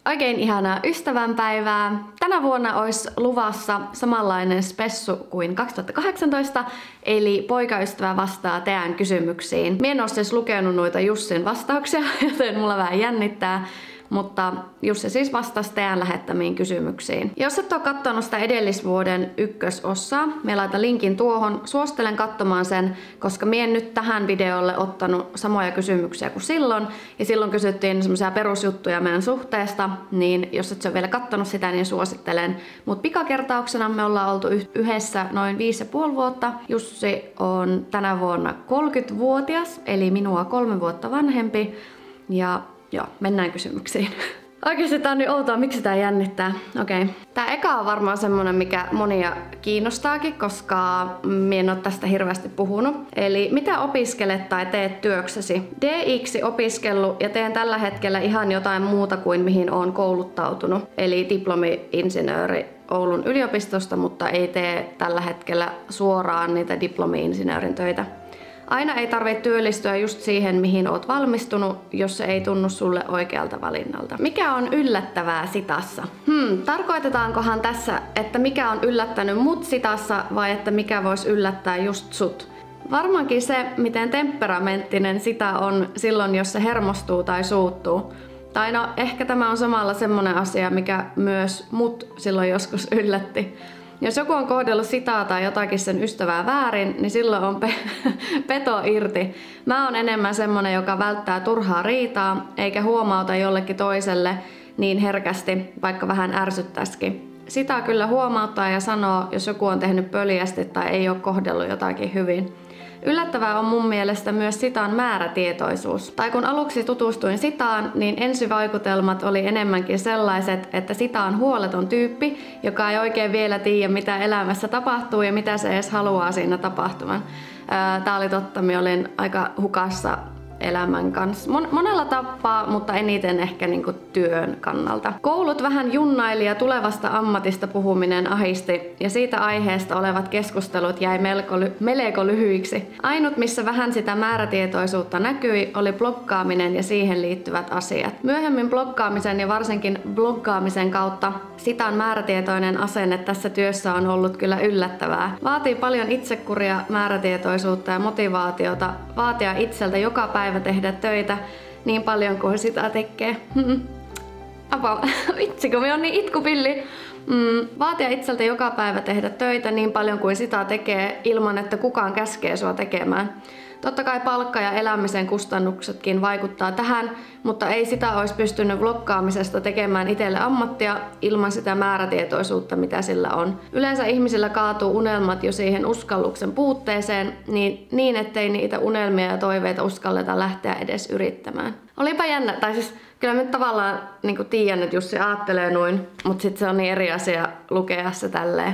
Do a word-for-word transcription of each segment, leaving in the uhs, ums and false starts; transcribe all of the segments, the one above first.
Oikein ihanaa ystävänpäivää. Tänä vuonna olisi luvassa samanlainen spessu kuin kaksituhattakahdeksantoista, eli poikaystävä vastaa teidän kysymyksiin. Mie en ole siis lukenut noita Jussin vastauksia, joten mulla vähän jännittää. Mutta Jussi siis vastasi teidän lähettämiin kysymyksiin. Jos et ole katsonut sitä edellisvuoden ykkösossaa, me laitan linkin tuohon. Suosittelen katsomaan sen, koska mie en nyt tähän videolle ottanut samoja kysymyksiä kuin silloin. Ja silloin kysyttiin semmoisia perusjuttuja meidän suhteesta, niin jos et ole vielä katsonut sitä, niin suosittelen. Mutta pikakertauksena me ollaan oltu yhdessä noin viisi ja puoli vuotta. Jussi on tänä vuonna kolmekymmentävuotias, eli minua kolme vuotta vanhempi. Ja joo, mennään kysymyksiin. Oikeesti tää on niin outoa, miksi tää jännittää. Okei. Okay. Tää eka on varmaan semmonen, mikä monia kiinnostaakin, koska mie en oo tästä hirveästi puhunut. Eli mitä opiskelet tai teet työksesi? D I:ksi opiskellut ja teen tällä hetkellä ihan jotain muuta kuin mihin oon kouluttautunut. Eli diplomi-insinööri Oulun yliopistosta, mutta ei tee tällä hetkellä suoraan niitä diplomi-insinöörin töitä. Aina ei tarvitse työllistyä just siihen, mihin oot valmistunut, jos se ei tunnu sulle oikealta valinnalta. Mikä on yllättävää sitassa? Hmm, tarkoitetaankohan tässä, että mikä on yllättänyt mut sitassa vai että mikä voisi yllättää just sut? Varmaankin se, miten temperamenttinen sitä on silloin, jos se hermostuu tai suuttuu. Tai no, ehkä tämä on samalla semmonen asia, mikä myös mut silloin joskus yllätti. Jos joku on kohdellut sitä tai jotakin sen ystävää väärin, niin silloin on pe peto irti. Mä oon enemmän semmonen, joka välttää turhaa riitaa, eikä huomauta jollekin toiselle niin herkästi, vaikka vähän ärsyttäisikin. Sitä kyllä huomauttaa ja sanoo, jos joku on tehnyt pöliästi tai ei ole kohdellut jotakin hyvin. Yllättävää on mun mielestä myös sitan määrätietoisuus. Tai kun aluksi tutustuin sitaan, niin ensivaikutelmat oli enemmänkin sellaiset, että sita on huoleton tyyppi, joka ei oikein vielä tiedä mitä elämässä tapahtuu ja mitä se edes haluaa siinä tapahtuvan. Tää oli totta, minä olin aika hukassa elämän kanssa. Mon monella tapaa, mutta eniten ehkä niinku työn kannalta. Koulut vähän junnaili ja tulevasta ammatista puhuminen ahisti ja siitä aiheesta olevat keskustelut jäi melko, ly melko lyhyiksi. Ainut missä vähän sitä määrätietoisuutta näkyi oli blokkaaminen ja siihen liittyvät asiat. Myöhemmin blokkaamisen ja varsinkin bloggaamisen kautta sitan määrätietoinen asenne tässä työssä on ollut kyllä yllättävää. Vaatii paljon itsekuria, määrätietoisuutta ja motivaatiota vaatia itseltä joka päivä tehdä töitä niin paljon kuin sitä tekee. Apa, vitsi kun me on niin itkupilli. Mm, vaatia itseltä joka päivä tehdä töitä niin paljon kuin sitä tekee ilman, että kukaan käskee sua tekemään. Totta kai palkka ja elämisen kustannuksetkin vaikuttaa tähän, mutta ei sitä olisi pystynyt blokkaamisesta tekemään itselle ammattia ilman sitä määrätietoisuutta, mitä sillä on. Yleensä ihmisillä kaatuu unelmat jo siihen uskalluksen puutteeseen, niin, niin ettei niitä unelmia ja toiveita uskalleta lähteä edes yrittämään. Olipa jännä, tai siis kyllä nyt tavallaan niin tiedän, että Jussi aattelee noin, mutta sitten se on niin eri asia lukea se tälleen.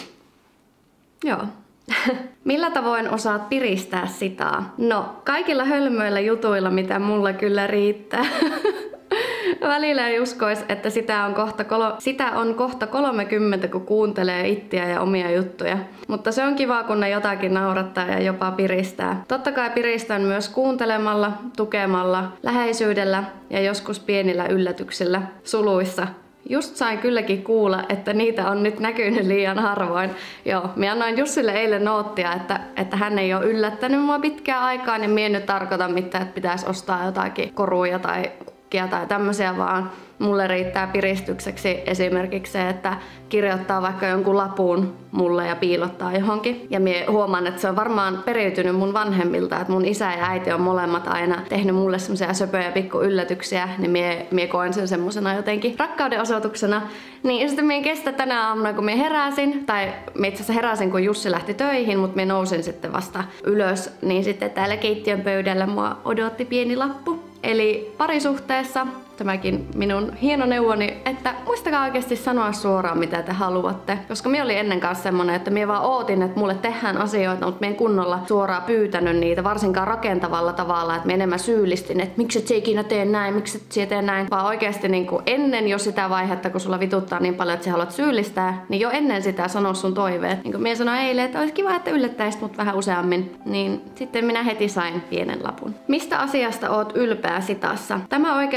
Joo. Millä tavoin osaat piristää sitaa? No, kaikilla hölmöillä jutuilla, mitä mulla kyllä riittää. Välillä ei uskois, että sitä on, kohta kolo sitä on kohta kolmekymmentä, kun kuuntelee ittiä ja omia juttuja. Mutta se on kiva, kun ne jotakin naurattaa ja jopa piristää. Totta kai piristän myös kuuntelemalla, tukemalla, läheisyydellä ja joskus pienillä yllätyksillä, suluissa. Just sain kylläkin kuulla, että niitä on nyt näkynyt liian harvoin. Joo, minä annoin Jussille eilen noottia, että, että hän ei ole yllättänyt mua pitkään aikaan, niin minä en nyt tarkoita mitään, että pitäisi ostaa jotakin koruja tai kukkia tai tämmöisiä, vaan mulle riittää piristykseksi esimerkiksi se, että kirjoittaa vaikka jonkun lapun mulle ja piilottaa johonkin. Ja mie huomaan, että se on varmaan periytynyt mun vanhemmilta, että mun isä ja äiti on molemmat aina tehnyt mulle semmoisia söpöjä pikku yllätyksiä, niin mie, mie koen sen semmosena jotenkin rakkauden osoituksena. Niin sitten mie kestä tänä aamuna, kun mie heräsin, tai mie itse asiassa heräsin, kun Jussi lähti töihin, mutta mie nousin sitten vasta ylös, niin sitten täällä keittiön pöydällä mua odotti pieni lappu. Eli parisuhteessa, tämäkin minun hieno neuvoni, että muistakaa oikeasti sanoa suoraan mitä te haluatte. Koska minä olin ennen kanssa semmonen, että minä vaan ootin, että mulle tehdään asioita, mutta minä en kunnolla suoraan pyytänyt niitä, varsinkaan rakentavalla tavalla, että minä enemmän syyllistin, että miksi et sä ikinä tee näin, miksi et sä tee näin. Vaan oikeasti niin kuin ennen jo sitä vaihetta, kun sulla vituttaa niin paljon, että sä haluat syyllistää, niin jo ennen sitä sano sun toiveet. Niin kuin minä sanoin eilen, että olisi kiva, että yllättäisit mut vähän useammin, niin sitten minä heti sain pienen lapun. Mistä asiasta oot ylpeä sitassa? Tämä oikeastaan tuli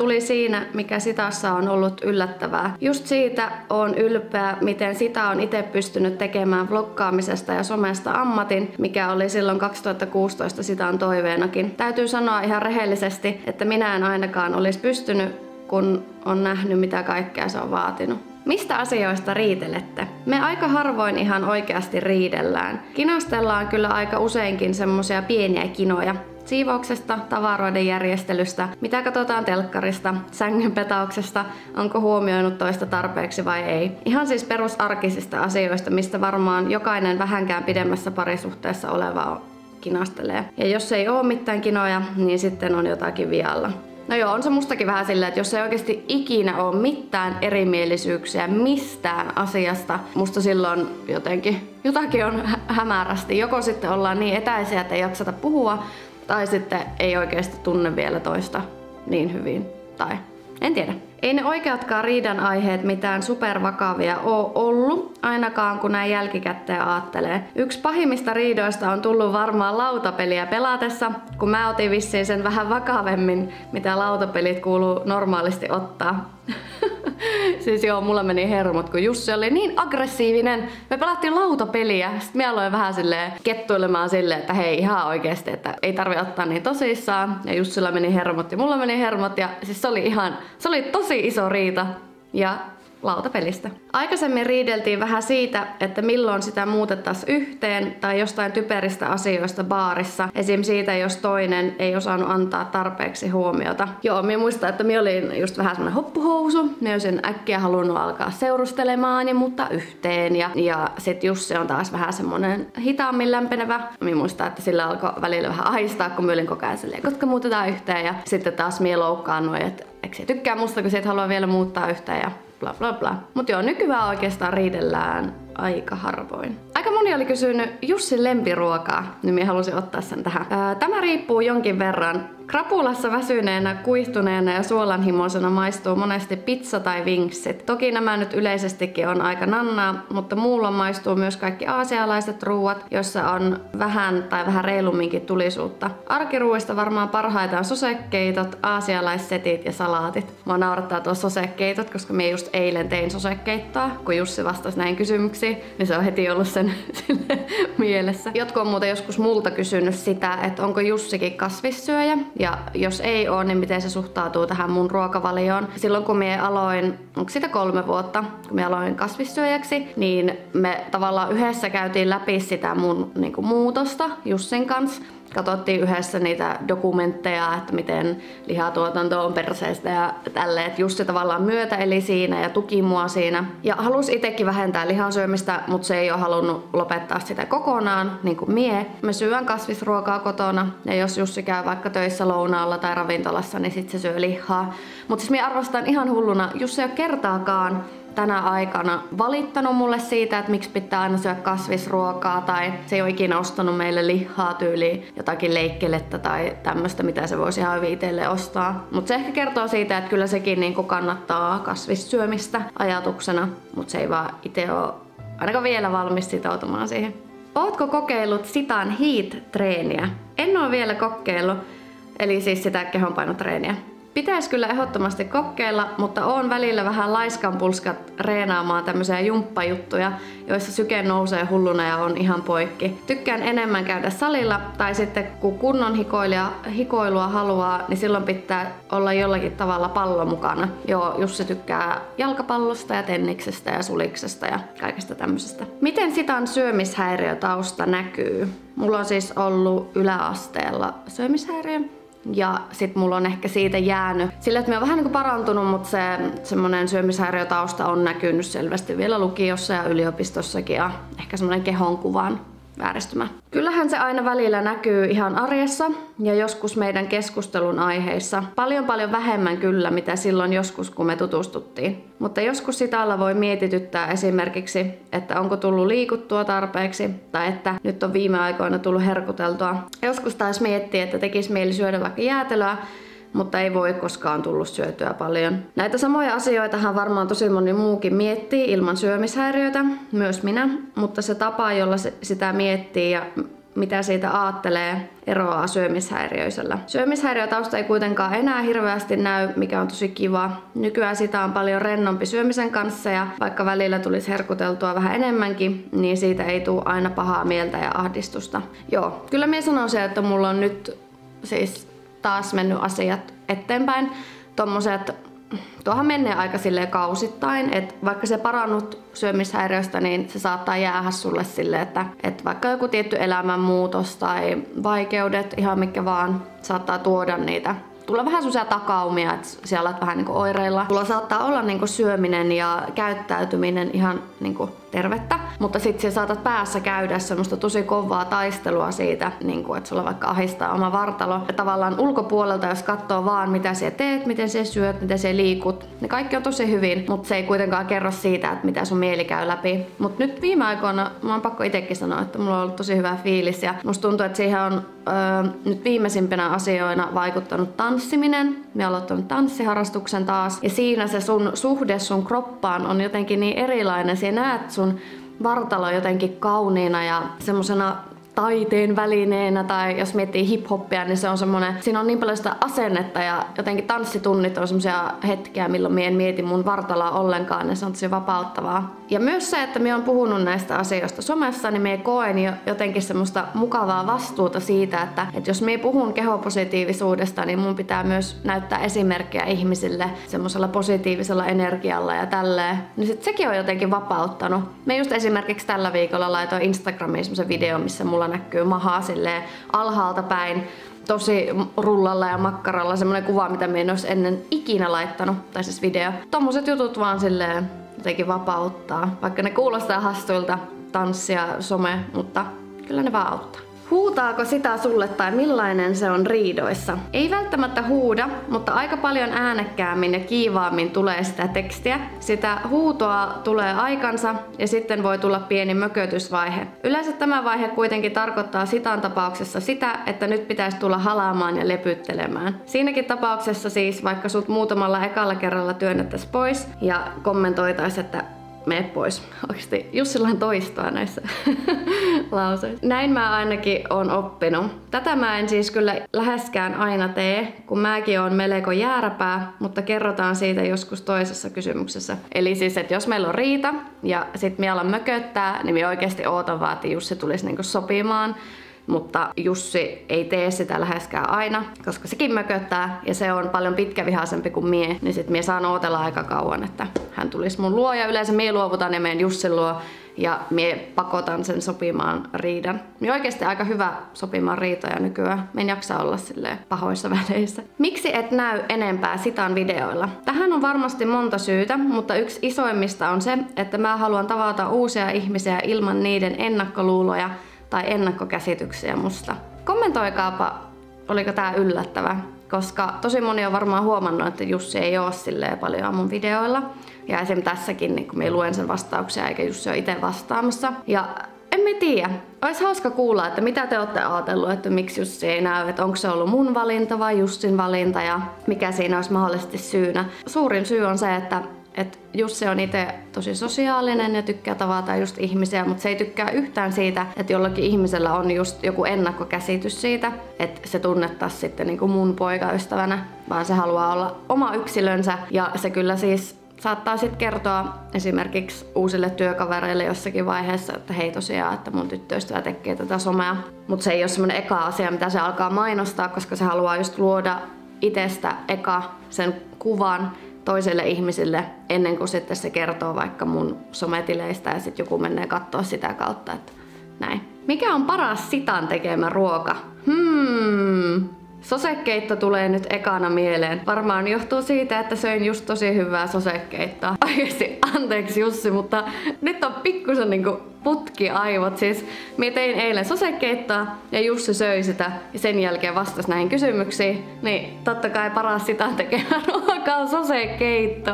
tuli siinä, mikä Sitassa on ollut yllättävää. Just siitä on ylpeä, miten Sita on itse pystynyt tekemään vloggaamisesta ja somesta ammatin, mikä oli silloin kaksituhattakuusitoista Sitan toiveenakin. Täytyy sanoa ihan rehellisesti, että minä en ainakaan olisi pystynyt, kun on nähnyt mitä kaikkea se on vaatinut. Mistä asioista riitelette? Me aika harvoin ihan oikeasti riidellään. Kinastellaan kyllä aika useinkin semmosia pieniä kinoja. Siivouksesta, tavaroiden järjestelystä, mitä katsotaan telkkarista, sängyn petauksesta, onko huomioinut toista tarpeeksi vai ei. Ihan siis perusarkisista asioista, mistä varmaan jokainen vähänkään pidemmässä parisuhteessa oleva kinastelee. Ja jos ei oo mitään kinoja, niin sitten on jotakin vialla. No joo, on se mustakin vähän silleen, että jos ei oikeasti ikinä ole mitään erimielisyyksiä mistään asiasta, musta silloin jotenkin jotakin on hämärästi. Joko sitten ollaan niin etäisiä, että ei jaksata puhua, tai sitten ei oikeasti tunne vielä toista niin hyvin. Tai en tiedä. Ei ne oikeatkaan riidan aiheet mitään supervakavia oo ollut, ainakaan kun näin jälkikäteen aattelee. Yksi pahimmista riidoista on tullut varmaan lautapeliä pelatessa, kun mä otin vissiin sen vähän vakavemmin, mitä lautapelit kuuluu normaalisti ottaa. Siis joo, mulla meni hermot, kun Jussi oli niin aggressiivinen. Me pelattiin lautapeliä, sit mä aloin vähän silleen kettuilemaan silleen, että hei ihan oikeesti, että ei tarvi ottaa niin tosissaan. Ja Jussilla meni hermot ja mulla meni hermot ja siis se oli ihan, se oli tosi iso riita. Ja lautapelistä. Aikaisemmin riideltiin vähän siitä, että milloin sitä muutettaisiin yhteen tai jostain typeristä asioista baarissa. Esim. Siitä, jos toinen ei osannut antaa tarpeeksi huomiota. Joo, minä muistan, että minä olin just vähän semmonen hoppuhousu. Minä olisin äkkiä halunnut alkaa seurustelemaan ja muuttaa yhteen. Ja, ja sit Jussi on taas vähän semmonen hitaammin lämpenevä. Minä muistan, että sillä alkoi välillä vähän ahistaa, kun minä olin koko ajan silleen, koska muutetaan yhteen. Ja sitten taas minä loukkaannuin, että eikö se tykkää musta, kun se et halua vielä muuttaa yhteen. Ja bla bla bla. Mut joo, nykyään oikeastaan riidellään aika harvoin. Aika moni oli kysynyt Jussin lempiruokaa, niin minä halusin ottaa sen tähän. Ää, tämä riippuu jonkin verran. Krapulassa väsyneenä, kuihtuneena ja suolanhimoisena maistuu monesti pizza tai vinksit. Toki nämä nyt yleisestikin on aika nannaa, mutta muulla maistuu myös kaikki aasialaiset ruuat, joissa on vähän tai vähän reilumminkin tulisuutta. Arkiruuista varmaan parhaita on sosekeitot, aasialaissetit ja salaatit. Mua naurattaa tuo sosekeitot, koska minä just eilen tein sosekeittoa, kun Jussi vastasi näihin kysymyksiin, niin se on heti ollut sen mielessä. Jotkut on muuten joskus multa kysynyt sitä, että onko Jussikin kasvissyöjä. Ja jos ei ole, niin miten se suhtautuu tähän mun ruokavalioon. Silloin kun minä aloin, onko sitä kolme vuotta, kun minä aloin kasvissyöjäksi, niin me tavallaan yhdessä käytiin läpi sitä mun niin kuin muutosta Jussin kanssa. Katsottiin yhdessä niitä dokumentteja, että miten lihatuotanto on perseestä ja tälleen, että Jussi tavallaan myötä eli siinä ja tuki mua siinä. Ja halusi itsekin vähentää lihansyömistä, mutta se ei ole halunnut lopettaa sitä kokonaan, niin kuin mie. Me syön kasvisruokaa kotona ja jos Jussi käy vaikka töissä lounaalla tai ravintolassa, niin sit se syö lihaa. Mutta siis mie arvostan ihan hulluna, Jussi ei ole kertaakaan tänä aikana valittanut mulle siitä, että miksi pitää aina syödä kasvisruokaa tai se ei ole ikinä ostanut meille lihaa tyyliin jotakin leikkelettä tai tämmöistä, mitä se voisi ihan hyvin itselle ostaa. Mutta se ehkä kertoo siitä, että kyllä sekin niinku kannattaa kasvissyömistä ajatuksena, mutta se ei vaan itse ole ainakaan vielä valmis sitoutumaan siihen. Ootko kokeillut Sitan HEAT-treeniä? En ole vielä kokeillut, eli siis sitä kehonpainotreeniä. Pitäisi kyllä ehdottomasti kokeilla, mutta oon välillä vähän laiskanpulskat reenaamaan tämmöisiä jumppajuttuja, joissa syke nousee hulluna ja on ihan poikki. Tykkään enemmän käydä salilla, tai sitten kun kunnon hikoilija, hikoilua haluaa, niin silloin pitää olla jollakin tavalla pallo mukana. Joo, Jussi tykkää jalkapallosta ja tenniksestä ja suliksesta ja kaikesta tämmöisestä. Miten Sitan syömishäiriötausta näkyy? Mulla on siis ollut yläasteella syömishäiriö. Ja sit mulla on ehkä siitä jäänyt sillä, että mä oon vähän niinku parantunut, mutta se semmonen syömishäiriötausta on näkynyt selvästi vielä lukiossa ja yliopistossakin ja ehkä semmonen kehonkuvan vääristymä. Kyllähän se aina välillä näkyy ihan arjessa ja joskus meidän keskustelun aiheissa. Paljon paljon vähemmän kyllä, mitä silloin joskus, kun me tutustuttiin. Mutta joskus Sitalla voi mietityttää esimerkiksi, että onko tullut liikuttua tarpeeksi tai että nyt on viime aikoina tullut herkuteltua. Joskus taas miettii, että tekisi mieli syödä vaikka jäätelöä, mutta ei voi koskaan tullut syötyä paljon. Näitä samoja asioitahan varmaan tosi moni muukin miettii ilman syömishäiriötä, myös minä, mutta se tapa, jolla se sitä miettii ja mitä siitä aattelee, eroaa syömishäiriöisellä. Syömishäiriötausta ei kuitenkaan enää hirveästi näy, mikä on tosi kiva. Nykyään sitä on paljon rennompi syömisen kanssa ja vaikka välillä tulisi herkuteltua vähän enemmänkin, niin siitä ei tule aina pahaa mieltä ja ahdistusta. Joo, kyllä minä sanoisin, että mulla on nyt siis taas mennyt asiat eteenpäin. Tommoset, tuohan menee aika silleen kausittain, että vaikka se parannut syömishäiriöstä, niin se saattaa jäädä sulle silleen, että, että vaikka joku tietty elämänmuutos tai vaikeudet, ihan mikä vaan, saattaa tuoda niitä. Tulla vähän sellaisia takaumia, että siellä olet vähän niinku oireilla. Tulla saattaa olla niinku syöminen ja käyttäytyminen ihan niinku tervettä, mutta sitten sä saatat päässä käydä semmoista tosi kovaa taistelua siitä, niinku, että sulla vaikka ahistaa oma vartalo. Ja tavallaan ulkopuolelta, jos katsoo vaan mitä sä teet, miten sä syöt, miten sä liikut, ne kaikki on tosi hyvin, mutta se ei kuitenkaan kerro siitä, että mitä sun mieli käy läpi. Mutta nyt viime aikoina, mä oon pakko itsekin sanoa, että mulla on ollut tosi hyvä fiilis ja musta tuntuu, että siihen on öö, nyt viimeisimpänä asioina vaikuttanut tanssiminen. Mä oon aloittanut tanssiharrastuksen taas ja siinä se sun suhde sun kroppaan on jotenkin niin erilainen. Sä näet sun vartalo jotenkin kauniina ja semmosena taiteen välineenä, tai jos miettii hip-hoppia, niin se on semmonen, siinä on niin paljon sitä asennetta ja jotenkin tanssitunnit on semmosia hetkiä, milloin mie en mieti mun vartaloa ollenkaan ja se on tosi vapauttavaa. Ja myös se, että mie on puhunut näistä asioista somessa, niin mie koen jo jotenkin semmoista mukavaa vastuuta siitä, että, että jos mie puhun kehopositiivisuudesta, niin mun pitää myös näyttää esimerkkiä ihmisille semmosella positiivisella energialla ja tälleen. Niin sit sekin on jotenkin vapauttanut. Me just esimerkiksi tällä viikolla laitoin Instagramiin semmosen video, missä mulla näkyy mahaa silleen alhaalta päin tosi rullalla ja makkaralla, semmonen kuva, mitä me en olisi ennen ikinä laittanut, tai siis video. Tommoset jutut vaan silleen jotenkin vapauttaa, vaikka ne kuulostaa hassuilta, tanssia, some, mutta kyllä ne vaan auttaa. Huutaako sitä sulle tai millainen se on riidoissa? Ei välttämättä huuda, mutta aika paljon äänekkäämmin ja kiivaammin tulee sitä tekstiä. Sitä huutoa tulee aikansa ja sitten voi tulla pieni mökötysvaihe. Yleensä tämä vaihe kuitenkin tarkoittaa Sitan tapauksessa sitä, että nyt pitäisi tulla halaamaan ja lepyttelemään. Siinäkin tapauksessa siis vaikka sut muutamalla ekalla kerralla työnnettäis pois ja kommentoitais, että mene pois. Oikeesti Jussilla on toistoa näissä lauseissa. Näin mä ainakin oon oppinut. Tätä mä en siis kyllä läheskään aina tee, kun mäkin oon melko jääräpää, mutta kerrotaan siitä joskus toisessa kysymyksessä. Eli siis, että jos meillä on riita ja sit mä alan mököttää, niin mä oikeesti ootan vaan, että Jussi tulisi niinku sopimaan. Mutta Jussi ei tee sitä läheskään aina, koska sekin mököttää ja se on paljon pitkävihaisempi kuin mie, niin sit mie saan ootella aika kauan, että hän tulisi mun luo ja yleensä mie luovutan ja menen Jussin luo ja mie pakotan sen sopimaan riidan. Mie oikeesti aika hyvä sopimaan riitoja nykyään. Mie en jaksa olla silleen pahoissa väleissä. Miksi et näy enempää Sitan videoilla? Tähän on varmasti monta syytä, mutta yksi isoimmista on se, että mä haluan tavata uusia ihmisiä ilman niiden ennakkoluuloja tai ennakkokäsityksiä musta. Kommentoikaapa, oliko tää yllättävä, koska tosi moni on varmaan huomannut, että Jussi ei oo silleen paljon mun videoilla. Ja esim. Tässäkin, niin kun mä luen sen vastauksia, eikä Jussi ole itse vastaamassa. Ja en mä tiedä. Ois hauska kuulla, että mitä te ootte ajatellut, että miksi Jussi ei näy, että onko se ollut mun valinta vai Jussin valinta ja mikä siinä olisi mahdollisesti syynä. Suurin syy on se, että Et Jussi on itse tosi sosiaalinen ja tykkää tavata just ihmisiä, mutta se ei tykkää yhtään siitä, että jollakin ihmisellä on just joku ennakkokäsitys siitä, että se tunnettaisiin sitten niin kuin mun poikaystävänä, vaan se haluaa olla oma yksilönsä ja se kyllä siis saattaa sitten kertoa esimerkiksi uusille työkavereille jossakin vaiheessa, että hei tosiaan, että mun tyttöystävä tekee tätä somea. Mutta se ei ole semmoinen eka asia, mitä se alkaa mainostaa, koska se haluaa just luoda itsestä eka sen kuvan toiselle ihmisille ennen kuin sitten se kertoo vaikka mun sometileistä ja sitten joku menee katsoa sitä kautta, että näin. Mikä on paras Sitan tekemä ruoka? Hmm... Sosekeitto tulee nyt ekana mieleen. Varmaan johtuu siitä, että söin just tosi hyvää sosekeittoa. Oikeesti anteeksi Jussi, mutta nyt on pikkusen niinku putkiaivot. Siis mie tein eilen sosekeittoa ja Jussi söi sitä ja sen jälkeen vastasi näihin kysymyksiin. Niin totta kai paras Sitan tekemä ruoka on sosekeitto.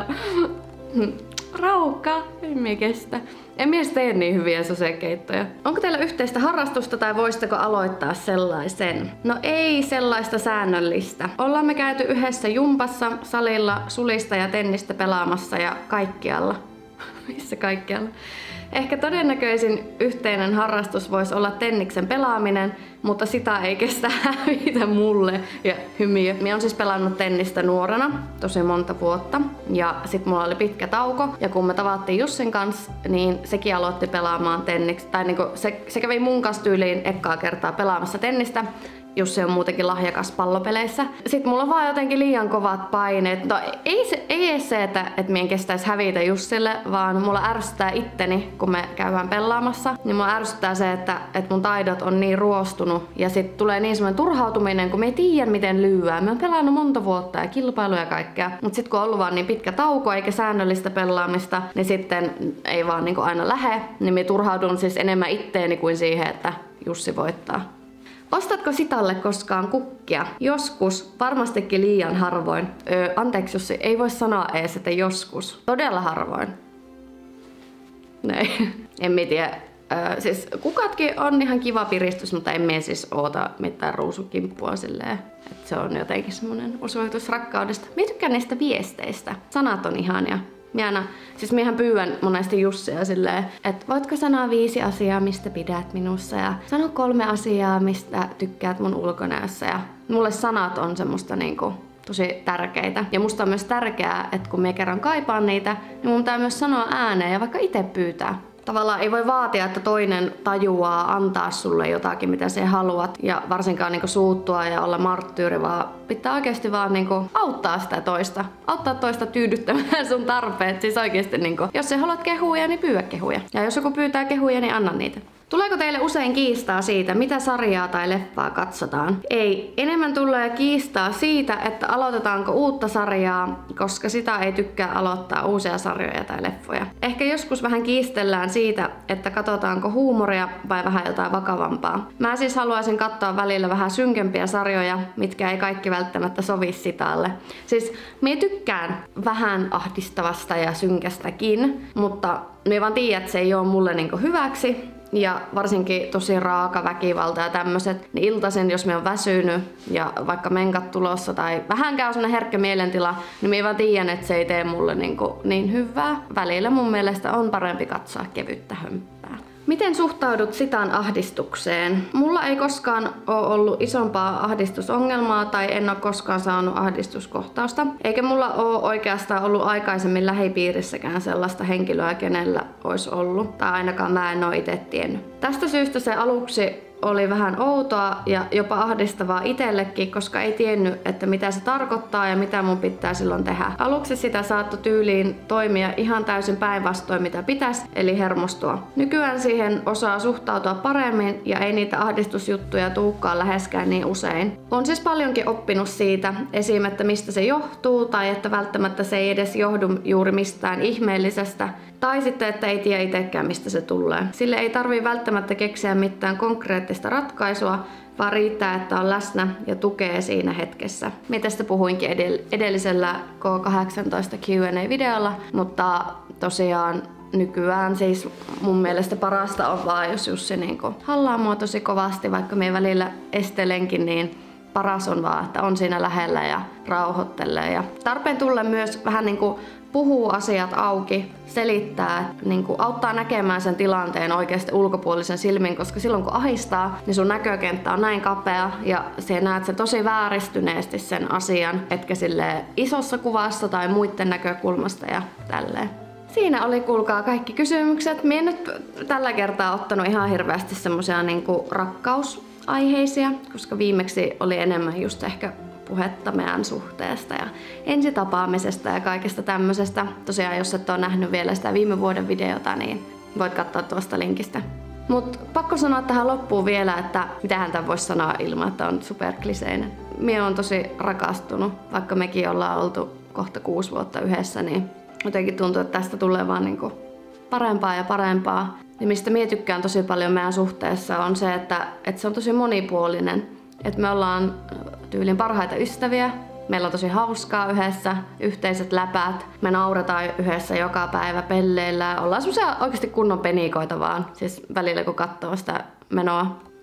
Raukka, en mie kestä. En mies tee niin hyviä sosekeittoja. Onko teillä yhteistä harrastusta tai voisitteko aloittaa sellaisen? No ei sellaista säännöllistä. Ollaan me käyty yhdessä jumpassa, salilla, sulista ja tennistä pelaamassa ja kaikkialla. missä kaikkialla. Ehkä todennäköisin yhteinen harrastus voisi olla tenniksen pelaaminen, mutta sitä ei kestä hävitä mulle ja hymiö. Minä olen siis pelannut tennistä nuorena tosi monta vuotta ja sit mulla oli pitkä tauko ja kun me tavattiin Jussin kanssa, niin sekin aloitti pelaamaan tennistä. Tai niinku se, se kävi mun kanssa tyyliin ekkaa kertaa pelaamassa tennistä. Jussi on muutenkin lahjakas pallopeleissä. Sitten mulla on vaan jotenkin liian kovat paineet. No ei, se, ei edes se, että, että mien kestäisi hävitä Jussille, vaan mulla ärsyttää itteni, kun me käydään pelaamassa. Niin mulla ärsyttää se, että, että mun taidot on niin ruostunut. Ja sit tulee niin semmoinen turhautuminen, kun me ei tiedä miten lyödään. Mä oon pelannut monta vuotta ja kilpailuja ja kaikkea. Mut sit kun on ollut vaan niin pitkä tauko eikä säännöllistä pelaamista, niin sitten ei vaan niin aina lähe. Niin me turhaudun siis enemmän itteeni kuin siihen, että Jussi voittaa. Ostatko Sitalle koskaan kukkia? Joskus, varmastikin liian harvoin. Öö, anteeksi Jussi, ei voi sanoa ees, että joskus. Todella harvoin. Ei, en mä tiedä. Öö, siis kukatkin on ihan kiva piristys, mutta en mie siis oota mitään ruusukimppua silleen. Et se on jotenkin semmonen osoitus rakkaudesta. Mä tykkään niistä viesteistä. Sanat on ihania. Aina, siis miehän pyydän monesti Jussia silleen, että voitko sanoa viisi asiaa, mistä pidät minussa ja sano kolme asiaa, mistä tykkäät mun ulkonäössä. Ja mulle sanat on semmoista niinku tosi tärkeitä. Ja musta on myös tärkeää, että kun mie kerran kaipaan niitä, niin mun pitää myös sanoa ääneen ja vaikka itse pyytää. Tavallaan ei voi vaatia, että toinen tajuaa antaa sulle jotakin, mitä sä haluat. Ja varsinkaan niinku suuttua ja olla marttyyri, vaan pitää oikeasti vaan niinku auttaa sitä toista. Auttaa toista tyydyttämään sun tarpeet. Siis oikeasti niinku, jos sä haluat kehuja, niin pyydä kehuja. Ja jos joku pyytää kehuja, niin anna niitä. Tuleeko teille usein kiistaa siitä, mitä sarjaa tai leffaa katsotaan? Ei. Enemmän tulee kiistaa siitä, että aloitetaanko uutta sarjaa, koska sitä ei tykkää aloittaa uusia sarjoja tai leffoja. Ehkä joskus vähän kiistellään siitä, että katsotaanko huumoria vai vähän jotain vakavampaa. Mä siis haluaisin katsoa välillä vähän synkempiä sarjoja, mitkä ei kaikki välttämättä sovi Sitalle. Siis mie tykkään vähän ahdistavasta ja synkästäkin, mutta mie vaan tiedän, että se ei ole mulle niinku hyväksi. Ja varsinkin tosi raaka väkivalta ja tämmöset, niin iltaisin, jos me on väsynyt ja vaikka menkat tulossa tai vähänkään on semmonen herkkä mielentila, niin mä vaan tiedän, että se ei tee mulle niin, niin hyvää. Välillä mun mielestä on parempi katsoa kevyttä hömppää. Miten suhtaudut Sitan ahdistukseen? Mulla ei koskaan ole ollut isompaa ahdistusongelmaa tai en ole koskaan saanut ahdistuskohtausta. Eikä mulla ole oikeastaan ollut aikaisemmin lähipiirissäkään sellaista henkilöä, kenellä olisi ollut. Tai ainakaan mä en ole itse tiennyt. Tästä syystä se aluksi oli vähän outoa ja jopa ahdistavaa itsellekin, koska ei tiennyt, että mitä se tarkoittaa ja mitä mun pitää silloin tehdä. Aluksi sitä saattoi tyyliin toimia ihan täysin päinvastoin mitä pitäisi, eli hermostua. Nykyään siihen osaa suhtautua paremmin ja ei niitä ahdistusjuttuja tuukkaan läheskään niin usein. On siis paljonkin oppinut siitä, esim. Että mistä se johtuu tai että välttämättä se ei edes johdu juuri mistään ihmeellisestä. Tai sitten, että ei tiedä itsekään mistä se tulee. Sille ei tarvii välttämättä keksiä mitään konkreettista ratkaisua, vaan riittää, että on läsnä ja tukee siinä hetkessä. Minä tästä puhuinkin edellisellä K kahdeksantoista Q and A-videolla, mutta tosiaan nykyään siis mun mielestä parasta on vaan, jos Jussi niinku hallaa mua tosi kovasti, vaikka minä välillä estelenkin, niin paras on vaan, että on siinä lähellä ja rauhoittelee. Ja tarpeen tulla myös vähän niinku puhuu asiat auki, selittää, niin kuin auttaa näkemään sen tilanteen oikeasti ulkopuolisen silmin, koska silloin kun ahistaa, niin sun näkökenttä on näin kapea ja sä näet sen tosi vääristyneesti sen asian, etkä silleen isossa kuvassa tai muiden näkökulmasta ja tälleen. Siinä oli kuulkaa kaikki kysymykset. Mie nyt tällä kertaa ottanut ihan hirveästi semmosia niinku rakkausaiheisia, koska viimeksi oli enemmän just ehkä puhetta meidän suhteesta ja ensitapaamisesta ja kaikesta tämmöisestä. Tosiaan, jos et ole nähnyt vielä sitä viime vuoden videota, niin voit katsoa tuosta linkistä. Mut pakko sanoa tähän loppuun vielä, että mitähän tämän voisi sanoa ilman, että on superkliseinen. Mie on tosi rakastunut, vaikka mekin ollaan oltu kohta kuusi vuotta yhdessä, niin jotenkin tuntuu, että tästä tulee vaan niinku parempaa ja parempaa. Ja mistä mie tykkään tosi paljon meidän suhteessa on se, että, että se on tosi monipuolinen. Että me ollaan tyylin parhaita ystäviä, meillä on tosi hauskaa yhdessä, yhteiset läpät, me nauretaan yhdessä joka päivä pelleillä, ollaan semmosia oikeasti kunnon penikoita vaan, siis välillä kun katsoo sitä menoa.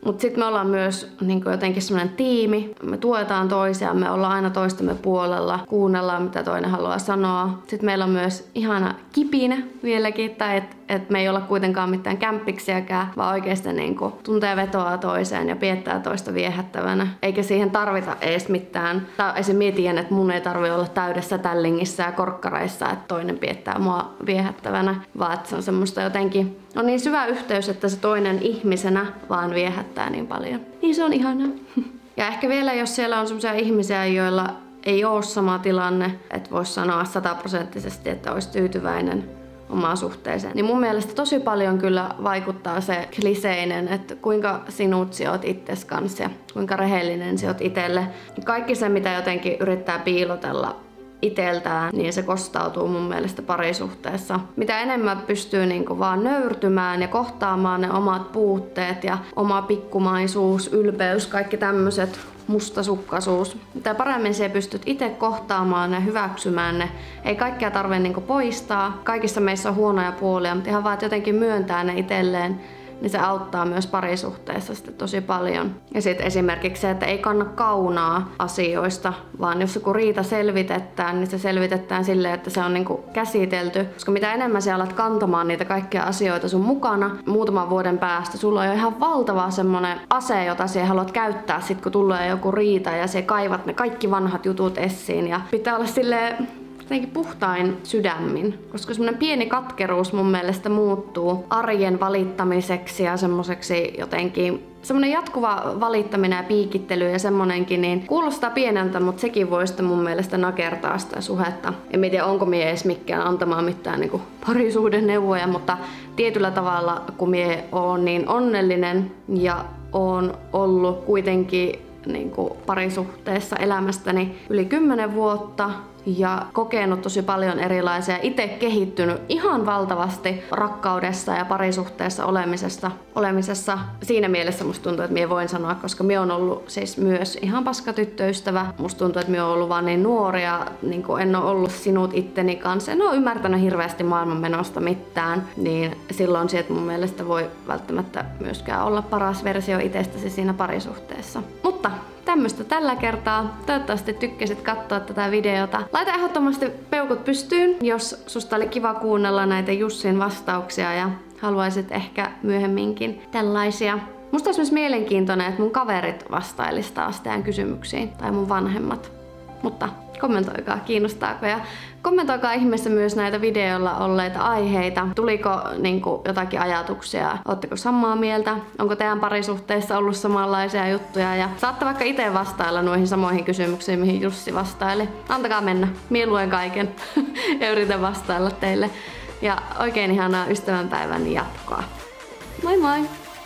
Mutta sitten me ollaan myös niin jotenkin semmoinen tiimi. Me tuetaan toisiaan, me ollaan aina toistemme puolella, kuunnellaan mitä toinen haluaa sanoa. Sitten meillä on myös ihana kipinä vieläkin, tai että et me ei olla kuitenkaan mitään kämppiksiäkään, vaan oikeasti niin tuntee vetoa toiseen ja piettää toista viehättävänä. Eikä siihen tarvita edes mitään. Tai esim. Mietin, että mun ei tarvi olla täydessä tällingissä ja korkkareissa, että toinen piettää mua viehättävänä, vaan että se on semmoista jotenkin, on niin syvä yhteys, että se toinen ihmisenä vaan viehättää niin paljon. Niin se on ihanaa. Ja ehkä vielä, jos siellä on semmoisia ihmisiä, joilla ei ole sama tilanne, että voisi sanoa sataprosenttisesti, että olisi tyytyväinen omaan suhteeseen, niin mun mielestä tosi paljon kyllä vaikuttaa se kliseinen, että kuinka sinut sä oot itses kanssa ja kuinka rehellinen sä oot itselle. Kaikki se, mitä jotenkin yrittää piilotella iteltään, niin se kostautuu mun mielestä parisuhteessa. Mitä enemmän pystyy niinku vaan nöyrtymään ja kohtaamaan ne omat puutteet ja oma pikkumaisuus, ylpeys, kaikki tämmöiset, mustasukkaisuus. Mitä paremmin sä pystyt itse kohtaamaan ja hyväksymään ne. Ei kaikkea tarvitse niinku poistaa. Kaikissa meissä on huonoja puolia, mutta ihan vaan jotenkin myöntää ne itselleen, niin se auttaa myös parisuhteessa sitten tosi paljon. Ja sitten esimerkiksi se, että ei kanna kaunaa asioista, vaan jos joku riita selvitetään, niin se selvitetään silleen, että se on niinku käsitelty. Koska mitä enemmän sä alat kantamaan niitä kaikkia asioita sun mukana, muutaman vuoden päästä sulla on jo ihan valtava semmonen ase, jota sä haluat käyttää sit kun tulee joku riita ja sä kaivat ne kaikki vanhat jutut esiin. Ja pitää olla silleen jotenkin puhtain sydämin, koska semmoinen pieni katkeruus mun mielestä muuttuu arjen valittamiseksi ja semmoiseksi jotenkin semmoinen jatkuva valittaminen ja piikittely ja semmonenkin, niin kuulostaa pieneltä, mutta sekin voi sitten mun mielestä nakertaa sitä suhetta. En tiedä, onko mie edes mikään antamaan mitään niin parisuuden neuvoja, mutta tietyllä tavalla, kun mie oon niin onnellinen ja oon ollut kuitenkin niin kuin parisuhteessa elämästäni yli kymmenen vuotta ja kokenut tosi paljon erilaisia, itse kehittynyt ihan valtavasti rakkaudessa ja parisuhteessa olemisesta, olemisessa. Siinä mielessä musta tuntuu, että mie voin sanoa, koska mie on ollut siis myös ihan paskatyttöystävä. Musta tuntuu, että mie on ollut vaan niin nuoria, niin kuin en ole ollut sinut itteni kanssa. En ole ymmärtänyt hirveästi maailmanmenosta mitään, niin silloin sieltä mun mielestä voi välttämättä myöskään olla paras versio itsestäsi siinä parisuhteessa. Mutta tämmöstä tällä kertaa. Toivottavasti tykkäsit katsoa tätä videota. Laita ehdottomasti peukut pystyyn, jos susta oli kiva kuunnella näitä Jussin vastauksia ja haluaisit ehkä myöhemminkin tällaisia. Musta olisi myös mielenkiintoinen, että mun kaverit vastailis taas teidän kysymyksiin, tai mun vanhemmat. Mutta kommentoikaa, kiinnostaako, ja kommentoikaa ihmeessä myös näitä videolla olleita aiheita. Tuliko niinku jotakin ajatuksia? Ootteko samaa mieltä? Onko teidän parisuhteissa ollut samanlaisia juttuja? Ja saatte vaikka itse vastailla noihin samoihin kysymyksiin, mihin Jussi vastaili. Antakaa mennä. Mie luen kaiken ja yritän vastailla teille. Ja oikein ihanaa ystävänpäivän jatkoa. Moi moi!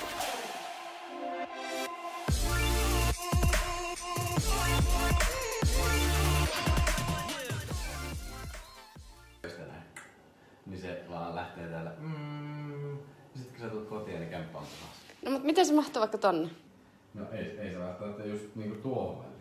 Niin se vaan lähtee täällä. Mm. Sitten kun sä tulet kotiin, niin kämppä on taas. No mut miten se mahtuu vaikka tonne? No ei, ei se välttämättä just niinku tuohon.